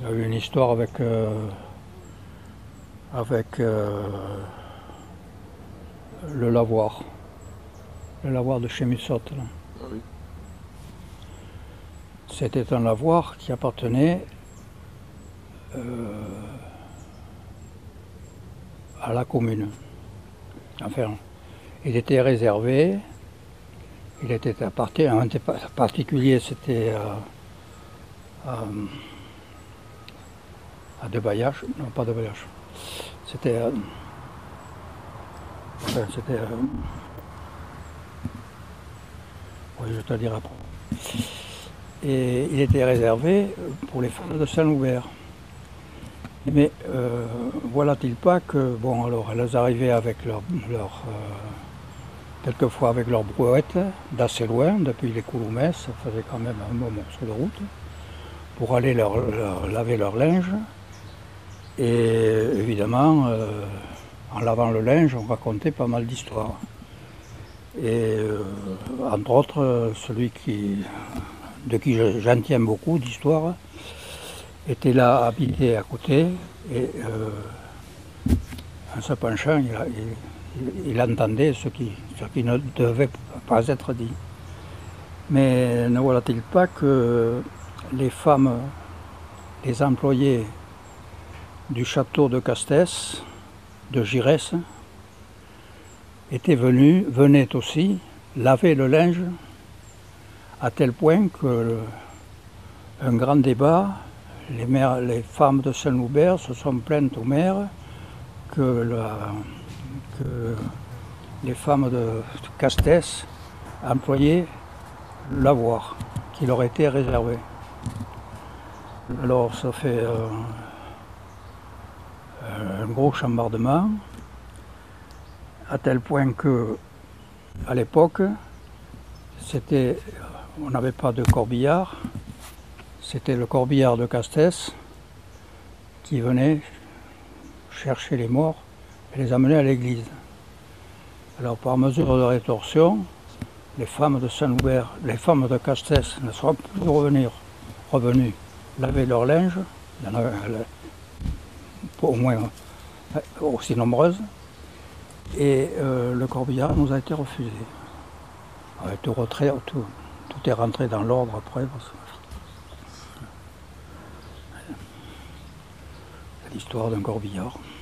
a eu une histoire avec le lavoir de chez Mussotte. Ah oui. C'était un lavoir qui appartenait à la commune. Enfin, il était réservé, il était un particulier, c'était à Debaillage, non pas Debaillage, c'était oui, je te le dirai après. Et il était réservé pour les femmes de Saint-Loubert. Mais voilà-t-il pas que, bon, alors elles arrivaient avec quelquefois avec leur brouette, d'assez loin, depuis les Couloumès, ça faisait quand même un bon morceau de route, pour aller laver leur linge. Et évidemment, en lavant le linge, on racontait pas mal d'histoires. Et entre autres, celui de qui j'en tiens beaucoup d'histoires, était là, habité à côté, et en se penchant, il entendait ce qui ne devait pas être dit. Mais ne voilà-t-il pas que les femmes, les employés du château de Castès, de Giresse, venaient aussi laver le linge, à tel point que un grand débat, les femmes de Saint-Loubert se sont plaintes aux maires que les femmes de Castès employaient le lavoir qui leur était réservé. Alors ça fait un gros chambardement, à tel point que à l'époque, on n'avait pas de corbillard, c'était le corbillard de Castès qui venait chercher les morts et les amener à l'église. Alors par mesure de rétorsion, les femmes de Saint-Loubert, les femmes de Castès ne sont plus revenues laver leur linge, il y en a au moins aussi nombreuses, et le corbillard nous a été refusé. Avec tout retrait, tout est rentré dans l'ordre après. C'est l'histoire d'un corbillard.